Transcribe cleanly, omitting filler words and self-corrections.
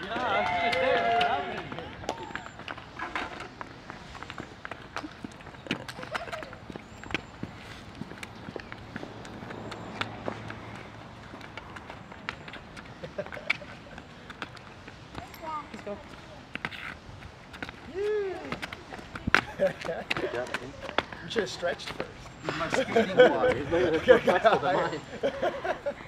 I was there. Let's go. Good job, You should have stretched first. My speeding water is faster than mine.